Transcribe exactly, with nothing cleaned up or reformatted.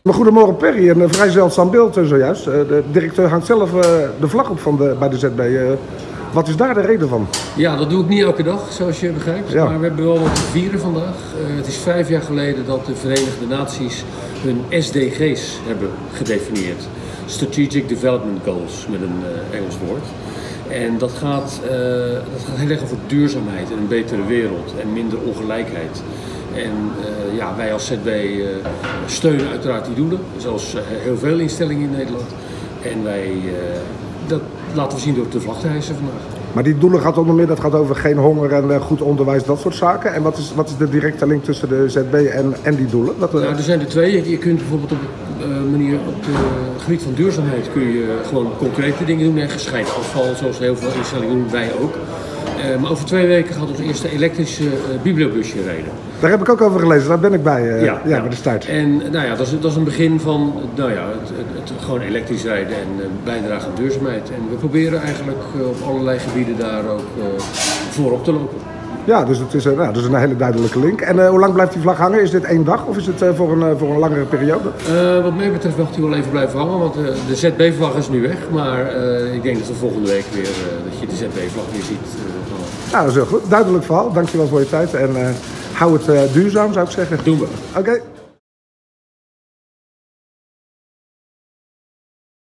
Maar goedemorgen Perry, een vrij zeldzaam beeld zojuist. De directeur hangt zelf de vlag op van de, bij de Z B. Wat is daar de reden van? Ja, dat doe ik niet elke dag, zoals je begrijpt. Ja. Maar we hebben wel wat te vieren vandaag. Uh, het is vijf jaar geleden dat de Verenigde Naties hun S D G's hebben gedefinieerd. Strategic Development Goals, met een uh, Engels woord. En dat gaat, uh, dat gaat heel erg over duurzaamheid en een betere wereld en minder ongelijkheid. En uh, ja, wij als Z B uh, steunen uiteraard die doelen, zoals uh, heel veel instellingen in Nederland. En wij, uh, dat laten we zien door de vlag te hijsen vandaag. Maar die doelen gaat onder meer, dat gaat over geen honger en uh, goed onderwijs, dat soort zaken. En wat is, wat is de directe link tussen de Z B en, en die doelen? Dat, uh... nou, er zijn er twee. Je, je kunt bijvoorbeeld op uh, manier op het gebied van duurzaamheid kun je gewoon concrete dingen doen en gescheiden afval, zoals heel veel instellingen doen, wij ook. Uh, maar over twee weken gaat ons eerste elektrische uh, bibliobusje rijden. Daar heb ik ook over gelezen, daar ben ik bij, uh, ja, ja, ja. bij de start. En nou ja, dat is, dat is een begin van nou ja, het, het, het gewoon elektrisch rijden en uh, bijdragen aan duurzaamheid. En we proberen eigenlijk uh, op allerlei gebieden daar ook uh, voorop te lopen. Ja, dus het is, uh, nou, dat is een hele duidelijke link. En uh, hoe lang blijft die vlag hangen? Is dit één dag of is het uh, voor, een, uh, voor een langere periode? Uh, wat mij betreft mag die wel even blijven hangen, want uh, de Z B-vlag is nu weg. Maar uh, ik denk dat we volgende week weer, uh, dat je de Z B-vlag weer ziet. Uh, Nou, dat is heel goed. Duidelijk verhaal. Dankjewel voor je tijd. En uh, hou het uh, duurzaam, zou ik zeggen. Doen we. Oké. Okay.